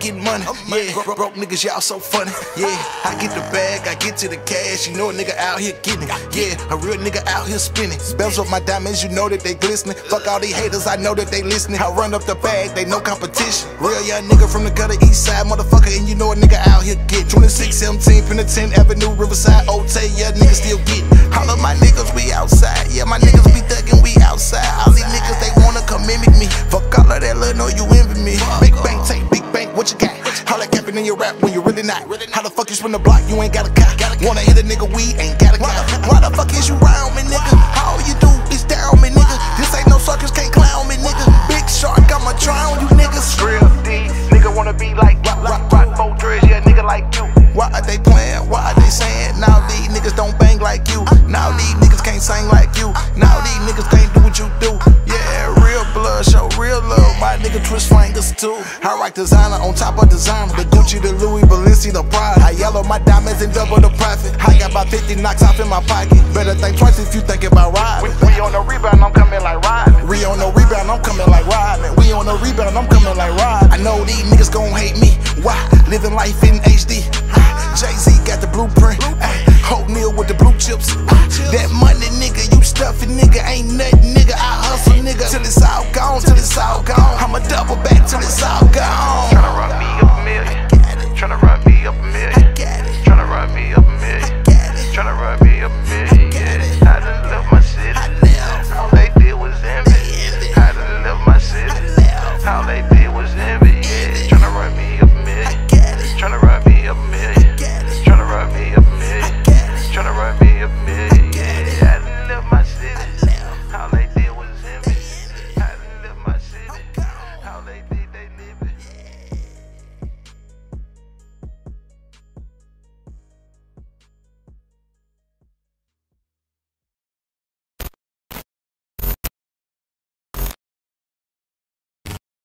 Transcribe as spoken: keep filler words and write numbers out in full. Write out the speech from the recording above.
getting money. Yeah, broke, broke niggas, y'all so funny. Yeah, I get the bag, I get to the cash. You know a nigga out here getting it. Yeah, a real nigga out here spinning. Bells up my diamonds, you know that they glistening. Fuck all these haters, I know that they listening. I run up the bag, they no competition. Real young nigga from the gutter, east side, motherfucker, and you know a nigga out here getting. twenty-six, seventeen, finna tenth Avenue, Riverside, Old Tay, yeah, niggas still getting. All of my niggas, we outside. Yeah, my niggas be thuggin', we outside. All these niggas, they wanna come mimic me. Fuck all of that, little know you envy me. Big bang, take big bang, what you got? How that capping in your rap when you really not? How the fuck you spin the block, you ain't got a cop? Wanna hit a nigga, we ain't got a cop. Why the fuck is you round me, nigga? All you do is down me, nigga. This ain't no suckers, can't clown me, nigga. Big shark, I'ma drown you, niggas. Real D, nigga wanna be like rock, rock, rock, four dreads, yeah, nigga like you. Why are they playing? Why are they saying? Now these niggas don't bang like you. Now these niggas can't sing like you. Now these niggas can't do what you do. Yeah, real blood, show real love. My nigga twist fingers too. I rock designer on top of designer. The Gucci, the Louis, Balenci, the Prada. I yellow my diamonds and double the profit. I got about fifty knocks off in my pocket. Better think twice if you think about riding. We, we on the